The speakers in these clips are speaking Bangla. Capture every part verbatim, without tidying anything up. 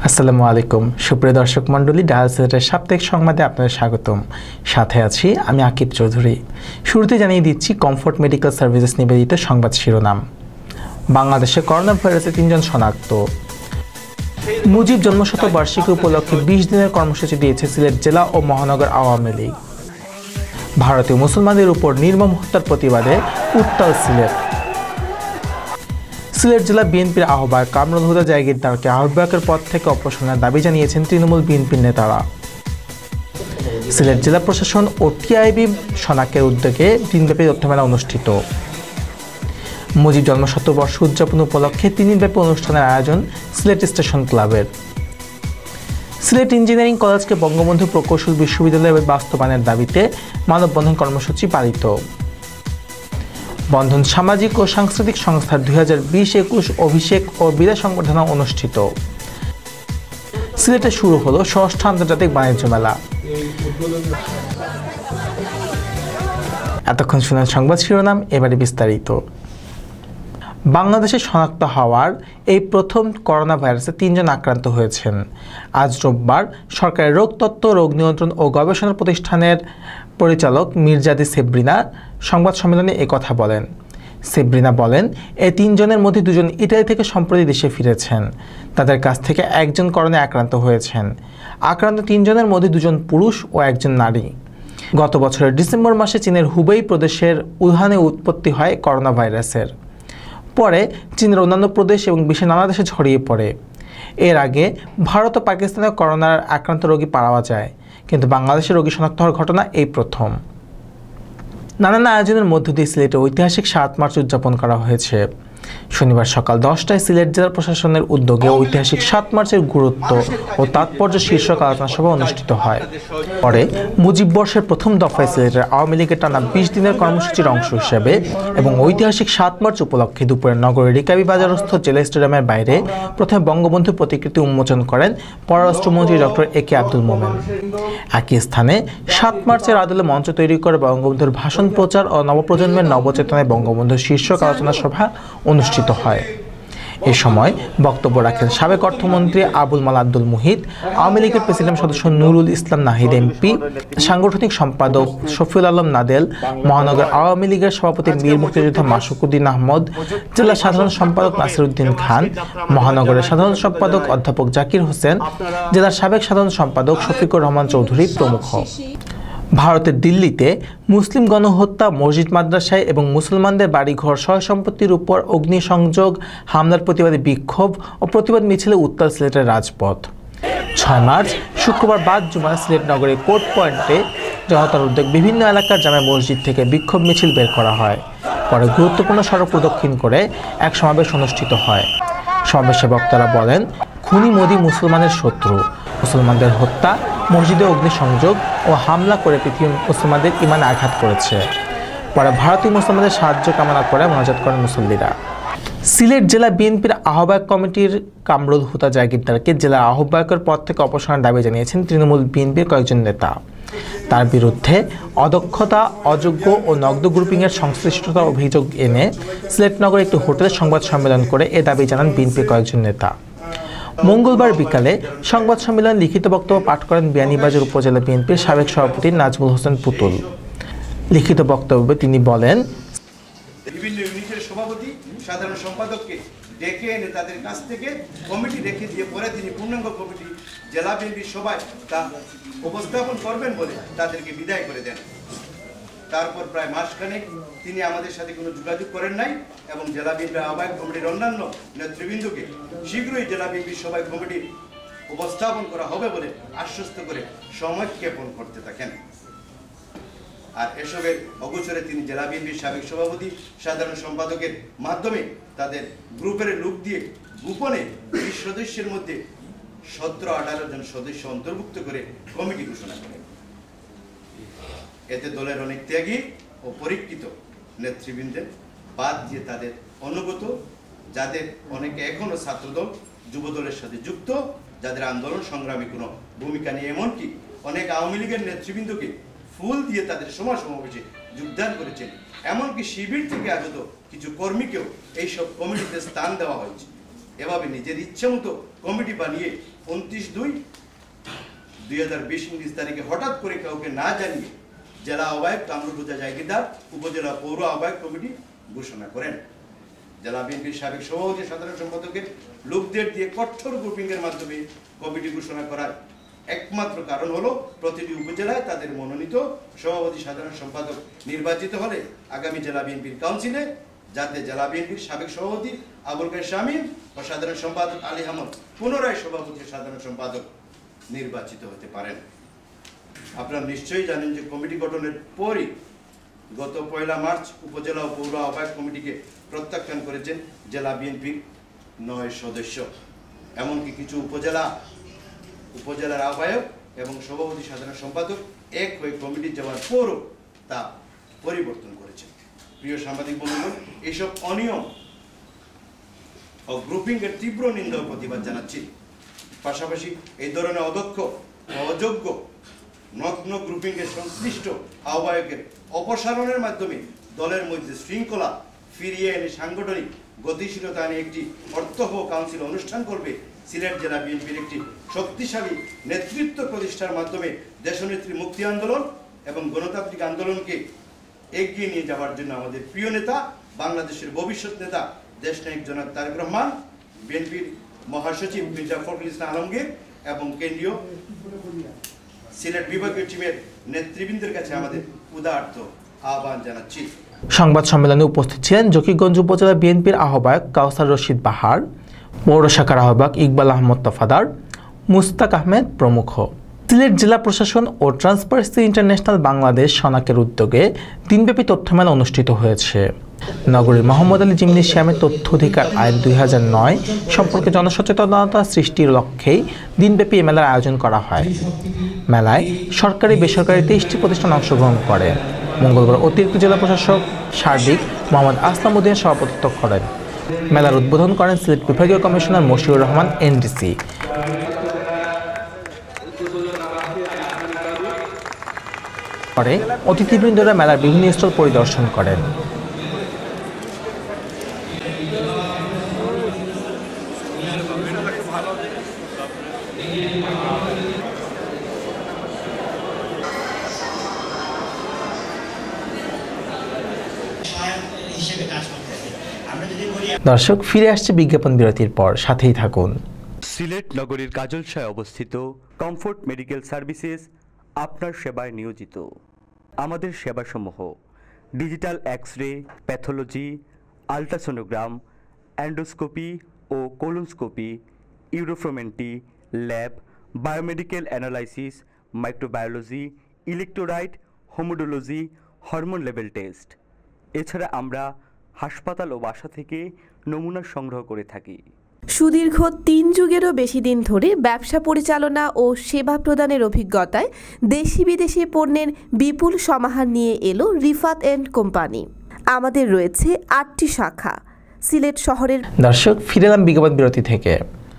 আসসালামু আলাইকুম সুপ্রিয় দর্শক মণ্ডলী, ডায়াল সিলেটের সাপ্তাহিক সংবাদে আপনাদের স্বাগতম। সাথে আছি আমি আকিব চৌধুরী। শুরুতে জানিয়ে দিচ্ছি কমফোর্ট মেডিকেল সার্ভিসেস নিবেদিত সংবাদ শিরোনাম। বাংলাদেশে করোনা ভাইরাসে তিনজন শনাক্ত। মুজিব জন্মশতবার্ষিকী উপলক্ষে বিশ দিনের কর্মসূচি দিয়েছে সিলেট জেলা ও মহানগর আওয়ামী লীগ। ভারতীয় মুসলমানদের উপর নির্মম হত্যার প্রতিবাদে উত্তাল সিলেট। সিলেট জেলা বিএনপির আহ্বায়ক কামরুল হুদা জায়গিরদারকে আহ্বায়কের পদ থেকে অপসারণের দাবি জানিয়েছেন তৃণমূল বিএনপির নেতারা। সিলেট জেলা প্রশাসন ও টিআইবি শনাকের উদ্যোগে দিনব্যাপী তথ্যমেলা অনুষ্ঠিত। মুজিব জন্মশতবর্ষ উদযাপন উপলক্ষে তিন দিনব্যাপী অনুষ্ঠানের আয়োজন সিলেট স্টেশন ক্লাবের। সিলেট ইঞ্জিনিয়ারিং কলেজকে বঙ্গবন্ধু প্রকৌশল বিশ্ববিদ্যালয়ের বাস্তবায়নের দাবিতে মানববন্ধন কর্মসূচি পালিত। বন্ধন সামাজিক ও সাংস্কৃতিক সংস্থার দুই হাজার বিশ একুশ অভিষেক ও বিদায় সংবর্ধনা অনুষ্ঠিত। সিলেটে শুরু হলো ষষ্ঠ আন্তর্জাতিক বাণিজ্য মেলা। এতক্ষণ শুনেন সংবাদ শিরোনাম, এবারে বিস্তারিত। বাংলাদেশে শনাক্ত হওয়ার এই প্রথম করোনা ভাইরাসে তিনজন আক্রান্ত হয়েছেন। আজ রোববার সরকারি রোগ তত্ত্ব, রোগ নিয়ন্ত্রণ ও গবেষণা প্রতিষ্ঠানের পরিচালক মির্জাদি সেব্রিনা সংবাদ সম্মেলনে একথা বলেন। সেব্রিনা বলেন, এই তিনজনের মধ্যে দুজন ইতালি থেকে সম্প্রতি দেশে ফিরেছেন। তাদের কাছ থেকে একজন করোনায় আক্রান্ত হয়েছেন। আক্রান্ত তিনজনের মধ্যে দুজন পুরুষ ও একজন নারী। গত বছরের ডিসেম্বর মাসে চীনের হুবেই প্রদেশের উহানে উৎপত্তি হয় করোনা ভাইরাসের। পরে চীনের অন্যান্য প্রদেশ এবং বিশ্বের নানা দেশে ছড়িয়ে পড়ে। এর আগে ভারত ও পাকিস্তানে করোনার আক্রান্ত রোগী পাওয়া যায়, কিন্তু বাংলাদেশে রোগী শনাক্ত হওয়ার ঘটনা এই প্রথম। নানান আয়োজনের মধ্য দিয়ে সিলেটে ঐতিহাসিক সাত মার্চ উদযাপন করা হয়েছে। শনিবার সকাল দশটায় সিলেট জেলা প্রশাসনের উদ্যোগে ঐতিহাসিক সাত মার্চের গুরুত্ব ও তাৎপর্য শীর্ষক আলোচনা সভা অনুষ্ঠিত হয়। পরে মুজিব বর্ষের প্রথম দফায় সিলেটের আওয়ামী লীগের টানা বিশ দিনের কর্মসূচির অংশ হিসেবে এবং ঐতিহাসিক সাত মার্চ উপলক্ষে দুপুরে নগরের রিকাবি বাজারস্থ জেলা স্টেডিয়ামের বাইরে প্রথমে বঙ্গবন্ধু প্রতিকৃতি উন্মোচন করেন পররাষ্ট্রমন্ত্রী ডক্টর এ কে আব্দুল মোমেন। একই স্থানে সাত মার্চের আদলে মঞ্চ তৈরি করে বঙ্গবন্ধুর ভাষণ প্রচার ও নবপ্রজন্মের নবচেতনায় বঙ্গবন্ধুর শীর্ষক আলোচনা সভা অনুষ্ঠিত হয়। এ সময় বক্তব্য রাখেন সাবেক অর্থমন্ত্রী আবুল মাল আব্দুল মুহিত, আওয়ামী লীগের প্রেসিডেন্ট সদস্য নুরুল ইসলাম নাহিদ এমপি, সাংগঠনিক সম্পাদক শফিউল আলম নাদেল, মহানগর আওয়ামী লীগের সভাপতি বীর মুক্তিযোদ্ধা মাসুকুদ্দিন আহমদ, জেলা সাধারণ সম্পাদক নাসিরউদ্দিন খান, মহানগরের সাধারণ সম্পাদক অধ্যাপক জাকির হোসেন, জেলার সাবেক সাধারণ সম্পাদক শফিকুর রহমান চৌধুরী প্রমুখ। ভারতের দিল্লিতে মুসলিম গণহত্যা, মসজিদ মাদ্রাসায় এবং মুসলমানদের বাড়িঘর সহ সম্পত্তির উপর অগ্নিসংযোগ হামলার প্রতিবাদে বিক্ষোভ ও প্রতিবাদ মিছিলে উত্তাল সিলেটের রাজপথ। ছয় মার্চ শুক্রবার বাদ জুমায় সিলেট নগরের কোর্ট পয়েন্টে জনতার উদ্যোগ বিভিন্ন এলাকার জামে মসজিদ থেকে বিক্ষোভ মিছিল বের করা হয়। পরে গুরুত্বপূর্ণ সড়ক প্রদক্ষিণ করে এক সমাবেশ অনুষ্ঠিত হয়। সমাবেশে বক্তারা বলেন, খুনি মোদি মুসলমানের শত্রু, মুসলমানদের হত্যা, মসজিদে অগ্নিসংযোগ ও হামলা করে পৃথিবীর মুসলমানদের ইমানে আঘাত করেছে। পরে ভারতীয় মুসলমানদের সাহায্য কামনা করে মোনাজাত করেন মুসল্লিরা। সিলেট জেলা বিএনপির আহ্বায়ক কমিটির কামরুল হুদা জায়গিরদারকে জেলা আহ্বায়কের পদ থেকে অপসারণের দাবি জানিয়েছেন তৃণমূল বিএনপির কয়েকজন নেতা। তার বিরুদ্ধে অদক্ষতা, অযোগ্য ও নগদ গ্রুপিংয়ের সংশ্লিষ্টতার অভিযোগ এনে সিলেট নগরে একটি হোটেলে সংবাদ সম্মেলন করে এ দাবি জানান বিএনপির কয়েকজন নেতা। মঙ্গলবার বিকালে সংবাদ সম্মেলনে লিখিত বক্তব্য পাঠ করেন বিয়ানীবাজার উপজেলা বিএনপির সাবেক সভাপতি নাজমুল হোসেন পুতুল। লিখিত বক্তব্যে তিনি বলেন, বিভিন্ন ইউনিটের সভাপতি, সাধারণ সম্পাদককে ডেকে এনে তাদের কাছ থেকে কমিটি রেখে দিয়ে পরে তিনি পূর্ণাঙ্গ কমিটি জেলা বিএনপির সভায় তা উপস্থাপন করবেন বলে তাদেরকে বিদায় করে দেন। তারপর প্রায় মাসখানেক তিনি আমাদের সাথে কোনো যোগাযোগ করেন নাই এবং জেলা বিএনপির আহ্বায়ক কমিটির অন্যান্য নেতৃবৃন্দকে শীঘ্রই জেলা বিএনপির সভায় কমিটি উপস্থাপন করা হবে বলে আশ্বস্ত করে সময় জ্ঞাপন করতে থাকেন। আর এসবের অগোচরে তিনি জেলা বিএনপির সাবেক সভাপতি, সাধারণ সম্পাদকের মাধ্যমে তাদের গ্রুপের লোক দিয়ে গোপনে বিশ সদস্যের মধ্যে সতেরো আঠারো জন সদস্য অন্তর্ভুক্ত করে কমিটি ঘোষণা করেন। এতে দলের অনেক ত্যাগী ও পরীক্ষিত নেতৃবৃন্দের বাদ দিয়ে তাদের অনুগত, যাদের অনেকে এখনো ছাত্রদল, যুবদলের সাথে যুক্ত, যাদের আন্দোলন সংগ্রামী কোনো ভূমিকা নেই, এমনকি অনেক আওয়ামী লীগের নেতৃবৃন্দকে ফুল দিয়ে তাদের সভা সমাবেশে যোগদান করেছেন। এমনকি শিবির থেকে আগত কিছু কর্মীকেও এইসব কমিটিতে স্থান দেওয়া হয়েছে। এভাবে নিজের ইচ্ছে মতো কমিটি বানিয়ে উনত্রিশ দুই দুই হাজার বিশ ইংরেজ তারিখে হঠাৎ করে কাউকে না জানিয়ে জেলা আহ্বায়ক কামরুল জায়গিরদার উপজেলা পৌর আহ্বায়ক কমিটি ঘোষণা করেন। জেলা বিএনপির সাবেক সভাপতি সাধারণ সম্পাদকের লোকদের দিয়ে কঠোর গ্রুপিং এর মাধ্যমে কমিটি ঘোষণা করার একমাত্র কারণ হলো প্রতিটি উপজেলায় তাদের মনোনীত সভাপতি সাধারণ সম্পাদক নির্বাচিত হলে আগামী জেলা বিএনপির কাউন্সিলে যাতে জেলা বিএনপির সাবেক সভাপতি আবুল কায়েম শামীম ও সাধারণ সম্পাদক আলী আহমদ পুনরায় সভাপতি সাধারণ সম্পাদক নির্বাচিত হতে পারেন। আপনারা নিশ্চয়ই জানেন যে কমিটি গঠনের পরই গত পয়লা মার্চ উপজেলা ও পৌর আহ্বায়ক কমিটিকে প্রত্যাখ্যান করেছেন জেলা বিএনপির নয় সদস্য। এমনকি কিছু উপজেলা উপজেলার আহ্বায়ক এবং সভাপতি সাধারণ সম্পাদক এক হয়ে কমিটি যাওয়ার পরও তা পরিবর্তন করেছেন। প্রিয় সাংবাদিক বন্ধুগণ, এইসব অনিয়ম ও গ্রুপিং এর তীব্র নিন্দা ও প্রতিবাদ জানাচ্ছি। পাশাপাশি এই ধরনের অদক্ষ ও অযোগ্য নগ্ন গ্রুপিং এর সংশ্লিষ্ট আহ্বায়কের অপসারণের মাধ্যমে দলের মধ্যে শৃঙ্খলা ফিরিয়ে এনে সাংগঠনিক গতিশীলতা এনে একটি অর্থবহ কাউন্সিল অনুষ্ঠান করবে সিলেট জেলা বিএনপির একটি শক্তিশালী নেতৃত্ব প্রতিষ্ঠার মাধ্যমে দেশনেত্রী মুক্তি আন্দোলন এবং গণতান্ত্রিক আন্দোলনকে এগিয়ে নিয়ে যাওয়ার জন্য আমাদের প্রিয় নেতা, বাংলাদেশের ভবিষ্যৎ নেতা দেশনায়ক জনাব তারেক রহমান, বিএনপির মহাসচিব মির্জা ফখরুল ইসলাম আলমগীর এবং কেন্দ্রীয় সিলেট বিভাগীয় টিমের নেতৃবৃন্দের কাছে আমাদের উদারত আহ্বান জানাচ্ছি। সংবাদ সম্মেলনে উপস্থিত ছিলেন জকিগঞ্জ উপজেলা বিএনপির আহ্বায়ক কাউসার রশিদ বাহার, পৌর শাখার আহ্বায়ক ইকবাল আহমদ তফাদার, মুস্তাক আহমেদ প্রমুখ। সিলেট জেলা প্রশাসন ও ট্রান্সপারেন্সি ইন্টারন্যাশনাল বাংলাদেশ সনাকের উদ্যোগে দিনব্যাপী তথ্যমেলা অনুষ্ঠিত হয়েছে। নগরীর মোহাম্মদ আলী জিমনেশিয়ামের তথ্য অধিকার আইন দুই হাজার নয় সম্পর্কে জনসচেতনতা সৃষ্টির লক্ষ্যেই দিনব্যাপী এই মেলার আয়োজন করা হয়। মেলায় সরকারি বেসরকারি তেইশটি প্রতিষ্ঠান অংশগ্রহণ করে। মঙ্গলবার অতিরিক্ত জেলা প্রশাসক সার্বিক মোহাম্মদ আসলাম উদ্দিন সভাপতিত্ব করেন। মেলার উদ্বোধন করেন সিলেট বিভাগীয় কমিশনার মশিউর রহমান এনডিসি। পরে অতিথিবৃন্দরা মেলার বিভিন্ন স্টল পরিদর্শন করেন। দর্শক, ফিরে আসছে বিজ্ঞাপন বিরতির পর, সাথেই থাকুন। সিলেট নগরীর কাজলশায় অবস্থিত কমফোর্ট মেডিকেল সার্ভিসেস আপনার সেবায় নিয়োজিত। আমাদের সেবাসমূহ digital X ray, pathology, ultrasonogram, endoscopy ও colonoscopy, uroflowmetry, lab, biomedical analysis, microbiology, electrolyte, haematology, hormone level test. এছাড়া আমরা হাসপাতাল ও বাসা থেকে নমুনা সংগ্রহ করে থাকি। সুদীর্ঘ তিন যুগেরও বেশি দিন ধরে ব্যবসা পরিচালনা ও সেবা প্রদানের অভিজ্ঞতায় দেশি বিদেশি পণ্যের বিপুল সমাহার নিয়ে এলো রিফাত এন্ড কোম্পানি। আমাদের রয়েছে আটটি শাখা সিলেট শহরের। দর্শক, ফিরে এলাম বিজ্ঞাপন বিরতি থেকে।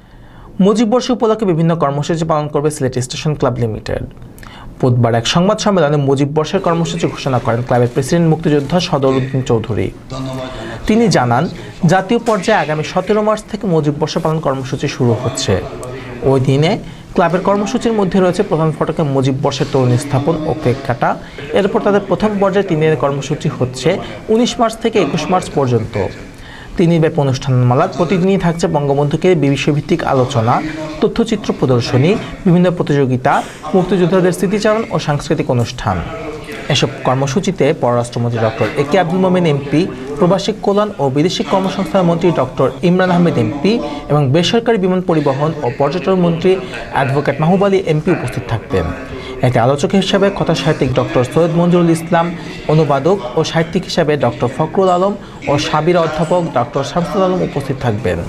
মুজিব বর্ষ উপলক্ষে বিভিন্ন কর্মসূচি পালন করবে সিলেট স্টেশন ক্লাব লিমিটেড। বুধবার এক সংবাদ সম্মেলনে মুজিব বর্ষের কর্মসূচি ঘোষণা করেন ক্লাবের প্রেসিডেন্ট মুক্তিযোদ্ধা সদর উদ্দিন চৌধুরী। তিনি জানান, জাতীয় পর্যায়ে আগামী সতেরো মার্চ থেকে মুজিব বর্ষ পালন কর্মসূচি শুরু হচ্ছে। ওই দিনে ক্লাবের কর্মসূচির মধ্যে রয়েছে প্রধান ফটকে মুজিব বর্ষের তরুণী স্থাপন ও কেক কাটা। এরপর তাদের প্রথম পর্যায়ে তিন দিনের কর্মসূচি হচ্ছে উনিশ মার্চ থেকে একুশ মার্চ পর্যন্ত। তিন দিনব্যাপী অনুষ্ঠানমালার প্রতিদিনই থাকছে বঙ্গবন্ধুকে বিষয়ভিত্তিক আলোচনা, তথ্যচিত্র প্রদর্শনী, বিভিন্ন প্রতিযোগিতা, মুক্তিযোদ্ধাদের স্মৃতিচারণ ও সাংস্কৃতিক অনুষ্ঠান। এসব কর্মসূচিতে পররাষ্ট্রমন্ত্রী doctor A K Abdul Momen MP, প্রবাসী কল্যাণ ও বিদেশি কর্মসংস্থান মন্ত্রী ডক্টর ইমরান আহমেদ এমপি এবং বেসরকারি বিমান পরিবহন ও পর্যটন মন্ত্রী অ্যাডভোকেট মাহবুব আলী এমপি উপস্থিত থাকবেন। এতে আলোচক হিসেবে কথা সাহিত্যিক ডক্টর সৈয়দ মঞ্জুরুল ইসলাম, অনুবাদক ও সাহিত্যিক হিসেবে ডক্টর ফখরুল আলম ও সাবির অধ্যাপক ডক্টর শামসুল আলম উপস্থিত থাকবেন।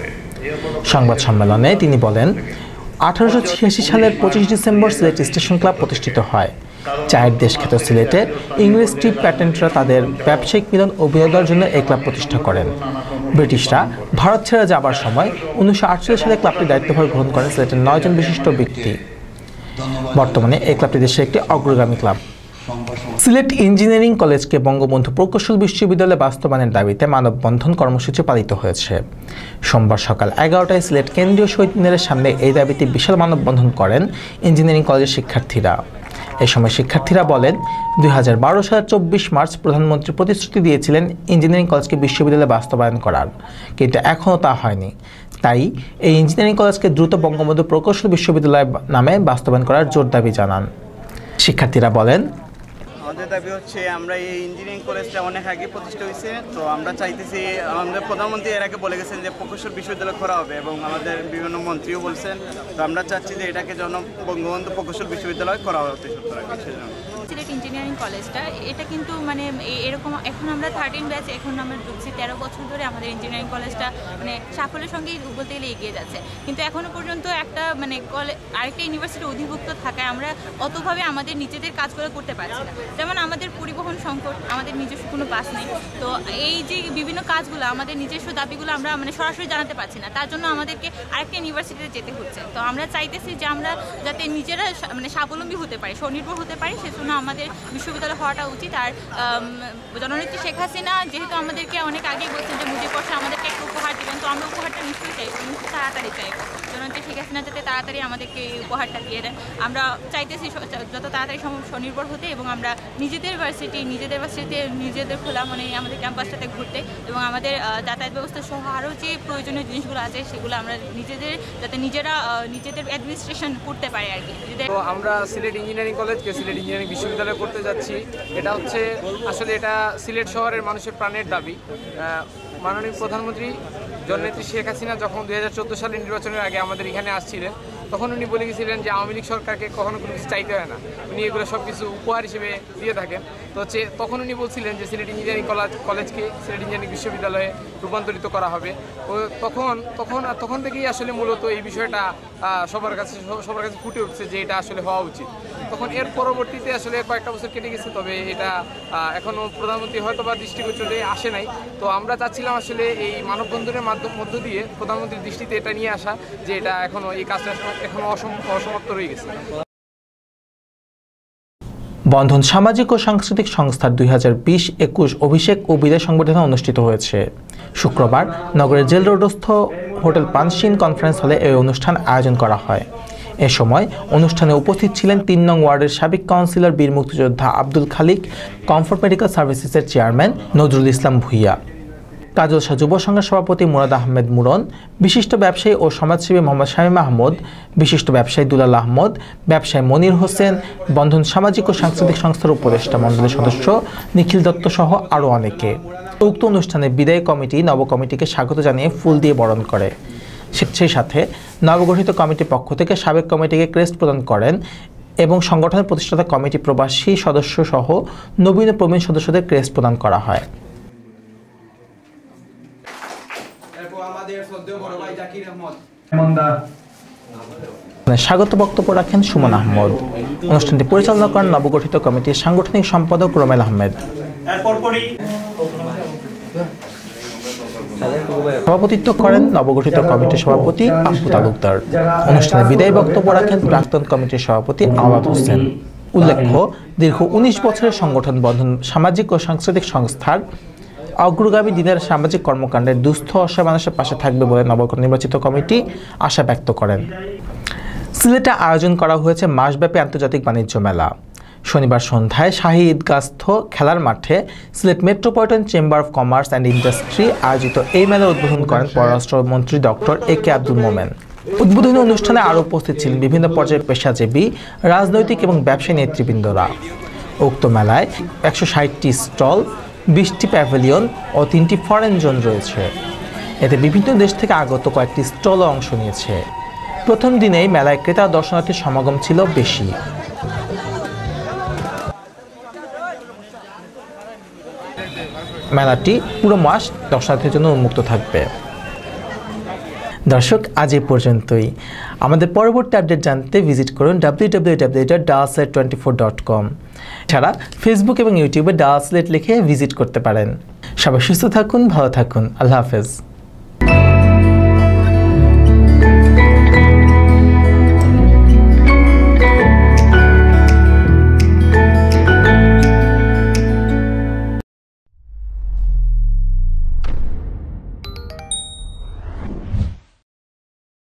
সংবাদ সম্মেলনে তিনি বলেন, আঠারোশো ছিয়াশি সালের পঁচিশ ডিসেম্বর সিলেট স্টেশন ক্লাব প্রতিষ্ঠিত হয়। চায়ের দেশ খ্যাত সিলেটে ইংরেজ টি প্যাটেন্টরা তাদের ব্যবসায়িক মিলন ও বিনোদনের জন্য এই ক্লাব প্রতিষ্ঠা করেন। ব্রিটিশরা ভারত ছেড়ে যাবার সময় উনিশশো আটচল্লিশ সালে ক্লাবটির দায়িত্বভার গ্রহণ করেন সিলেটের নয়জন বিশিষ্ট ব্যক্তি। বর্তমানে এই ক্লাবটি দেশের একটি অগ্রগামী ক্লাব। সিলেট ইঞ্জিনিয়ারিং কলেজকে বঙ্গবন্ধু প্রকৌশল বিশ্ববিদ্যালয়ে বাস্তবায়নের দাবিতে মানববন্ধন কর্মসূচি পালিত হয়েছে। সোমবার সকাল এগারোটায় সিলেট কেন্দ্রীয় শহীদ মিনারের সামনে এই দাবিতে বিশাল মানববন্ধন করেন ইঞ্জিনিয়ারিং কলেজের শিক্ষার্থীরা। এ সময় শিক্ষার্থীরা বলেন, দুই হাজার বারো সালের চব্বিশ মার্চ প্রধানমন্ত্রী প্রতিশ্রুতি দিয়েছিলেন ইঞ্জিনিয়ারিং কলেজকে বিশ্ববিদ্যালয়ে বাস্তবায়ন করার, কিন্তু এখনও তা হয়নি। তাই এই ইঞ্জিনিয়ারিং কলেজকে দ্রুত বঙ্গবন্ধু প্রকৌশল বিশ্ববিদ্যালয় নামে বাস্তবায়ন করার জোর দাবি জানান শিক্ষার্থীরা। বলেন, আমাদের দাবি হচ্ছে আমরা এই ইঞ্জিনিয়ারিং কলেজটা অনেক আগে প্রতিষ্ঠা হয়েছে, তো আমরা চাইতেছি, আমাদের প্রধানমন্ত্রী এর আগে বলে গেছেন যে প্রকৌশল বিশ্ববিদ্যালয় করা হবে এবং আমাদের বিভিন্ন মন্ত্রীও বলছেন, তো আমরা চাচ্ছি যে এটাকে যেন বঙ্গবন্ধু প্রকৌশল বিশ্ববিদ্যালয় করা হতে সেজন্য। সিলেট ইঞ্জিনিয়ারিং কলেজটা এটা কিন্তু মানে এরকম এখন আমরা থার্টিন ব্যাচ, এখন আমরা ঢুকছি তেরো বছর ধরে আমাদের ইঞ্জিনিয়ারিং কলেজটা মানে সাফল্যের সঙ্গে বলতে গেলে এগিয়ে যাচ্ছে, কিন্তু এখনও পর্যন্ত একটা মানে কলেজ আরেকটা ইউনিভার্সিটি অধিভুক্ত থাকায় আমরা অতভাবে আমাদের নিজেদের কাজগুলো করতে পারছি না। যেমন আমাদের পরিবহন সংকট, আমাদের নিজস্ব কোনো বাস নেই, তো এই যে বিভিন্ন কাজগুলো আমাদের নিজস্ব দাবিগুলো আমরা মানে সরাসরি জানাতে পারছি না, তার জন্য আমাদেরকে আরেকটা ইউনিভার্সিটিতে যেতে হচ্ছে। তো আমরা চাইতেছি যে আমরা যাতে নিজেরা মানে স্বাবলম্বী হতে পারি, স্বনির্ভর হতে পারি, সেজন্য আমাদের বিশ্ববিদ্যালয় হওয়াটা উচিত। আর জননেত্রী শেখ হাসিনা যেহেতু আমাদেরকে অনেক আগে বলছেন যে মুজিব বর্ষে আমাদেরকে একটা উপহার দেবেন, তো আমরা উপহারটা নিশ্চয়ই চাইব, নিশ্চয়ই তাড়াতাড়ি চাইব। জননেত্রী শেখ হাসিনা যাতে তাড়াতাড়ি আমাদেরকে এই উপহারটা দিয়ে দেন, আমরা চাইতেছি যত তাড়াতাড়ি স্বনির্ভর হতে এবং আমরা নিজেদের ভার্সিটি নিজেদের ভার্সিটিতে নিজেদের খোলা মানে আমাদের ক্যাম্পাসটাতে ঘুরতে এবং আমাদের যাতায়াত ব্যবস্থা সহ আরও যে প্রয়োজনীয় জিনিসগুলো আছে সেগুলো আমরা নিজেদের যাতে নিজেরা নিজেদের অ্যাডমিনিস্ট্রেশন করতে পারে আর কি। তো আমরা সিলেট ইঞ্জিনিয়ারিং কলেজকে সিলেট ইঞ্জিনিয়ারিং বিশ্ববিদ্যালয় করতে যাচ্ছি, এটা হচ্ছে আসলে এটা সিলেট শহরের মানুষের প্রাণের দাবি। মাননীয় প্রধানমন্ত্রী জননেত্রী শেখ হাসিনা যখন দুই হাজার চোদ্দো সালের নির্বাচনের আগে আমাদের এখানে আসছিলেন, তখন উনি বলে গেছিলেন যে আওয়ামী লীগ সরকারকে কখনো কোনো কিছু চাইতে হয় না, উনি এগুলো সব কিছু উপহার হিসেবে দিয়ে থাকেন। তো হচ্ছে তখন উনি বলছিলেন যে সিলেট ইঞ্জিনিয়ারিং কলেজ কলেজকে সিলেট ইঞ্জিনিয়ারিং বিশ্ববিদ্যালয়ে রূপান্তরিত করা হবে। ও তখন তখন তখন থেকেই আসলে মূলত এই বিষয়টা সবার কাছে সবার কাছে ফুটে উঠছে যে এটা আসলে হওয়া উচিত। তখন এর পরবর্তীতে আসলে কয়েকটা বছর কেটে গেছে, তবে এটা এখনও প্রধানমন্ত্রী হয়তো বা দৃষ্টিগোচরে আসে নাই। তো আমরা চাচ্ছিলাম আসলে এই মানববন্ধনের মাধ্যম মধ্য দিয়ে প্রধানমন্ত্রীর দৃষ্টিতে এটা নিয়ে আসা যে এটা এখনও এই কাজটা এখনও অসমাপ্ত রয়ে গেছে। বন্ধন সামাজিক ও সাংস্কৃতিক সংস্থার দুই হাজার বিশ একুশ অভিষেক ও বিদায় সংবর্ধনা অনুষ্ঠিত হয়েছে। শুক্রবার নগরের জেল রোডস্থ হোটেল পানশিন কনফারেন্স হলে এই অনুষ্ঠান আয়োজন করা হয়। এ সময় অনুষ্ঠানে উপস্থিত ছিলেন তিন নং ওয়ার্ডের সাবেক কাউন্সিলর বীর মুক্তিযোদ্ধা আব্দুল খালিক, কমফোর্ট মেডিকেল সার্ভিসেসের চেয়ারম্যান নজরুল ইসলাম ভূঁইয়া, কাজল শাহ যুব সংঘের সভাপতি মুরাদ আহমেদ মুরন, বিশিষ্ট ব্যবসায়ী ও সমাজসেবী মোহাম্মদ শামীম আহমদ, বিশিষ্ট ব্যবসায়ী দুলাল আহমদ, ব্যবসায়ী মনির হোসেন, বন্ধন সামাজিক ও সাংস্কৃতিক সংস্থার উপদেষ্টা মণ্ডলের সদস্য নিখিল দত্ত সহ আরও অনেকে। উক্ত অনুষ্ঠানে বিদায়ী কমিটি নব কমিটিকে স্বাগত জানিয়ে ফুল দিয়ে বরণ করে। সেই সাথে নবগঠিত কমিটির পক্ষ থেকে সাবেক কমিটিকে ক্রেস্ট প্রদান করেন এবং সংগঠনের প্রতিষ্ঠাতা কমিটি প্রবাসী সদস্য সহ নবীন প্রবীণ সদস্যদের ক্রেস্ট প্রদান করা হয়। স্বাগত বক্তব্য রাখেন সুমন আহমদ। অনুষ্ঠানটি পরিচালনা করেন নবগঠিত কমিটির সাংগঠনিক সম্পাদক রোমেল আহমেদ। সভাপতিত্ব করেন নবগঠিত কমিটির সভাপতি আব্বু তালুকদার। অনুষ্ঠানে বিদায়ী বক্তব্য রাখেন প্রাক্তন কমিটির সভাপতি আওয়াজ হোসেন। উল্লেখ্য, দীর্ঘ উনিশ বছরের সংগঠন বন্ধন সামাজিক ও সাংস্কৃতিক সংস্থার অগ্রগামী দিনের সামাজিক কর্মকাণ্ডের দুস্থ অসহায় মানুষের পাশে থাকবে বলে নবনির্বাচিত কমিটি আশা ব্যক্ত করেন। সিলেটে আয়োজন করা হয়েছে মাসব্যাপী আন্তর্জাতিক বাণিজ্য মেলা। শনিবার সন্ধ্যায় শাহী ঈদগাস্থ খেলার মাঠে Sylhet metropolitan chamber of commerce and industry আয়োজিত এই মেলার উদ্বোধন করেন পররাষ্ট্রমন্ত্রী ডক্টর এ কে আব্দুল মোমেন। উদ্বোধনী অনুষ্ঠানে আরও উপস্থিত ছিলেন বিভিন্ন পর্যায়ের পেশাজীবী, রাজনৈতিক এবং ব্যবসায়ী নেতৃবৃন্দরা। উক্ত মেলায় একশো ষাটটি স্টল, বিশটি প্যাভিলিয়ন ও তিনটি ফরেন জোন রয়েছে। এতে বিভিন্ন দেশ থেকে আগত কয়েকটি স্টলও অংশ নিয়েছে। প্রথম দিনেই মেলায় ক্রেতা দর্শনার্থীর সমাগম ছিল বেশি। মেলাটি পুরো মাস দর্শনার্থীর জন্য উন্মুক্ত থাকবে। দর্শক, আজ এই পর্যন্তই। আমাদের পরবর্তী আপডেট জানতে ভিজিট করুন ডাব্লিউ ডাব্লিউ ডাব্লিউ ডট ডালসলেট টোয়েন্টি ফোর ডট কম। এছাড়া ফেসবুক এবং ইউটিউবে ডালসলেট লিখে ভিজিট করতে পারেন। সবাই সুস্থ থাকুন, ভালো থাকুন। আল্লাহ হাফেজ।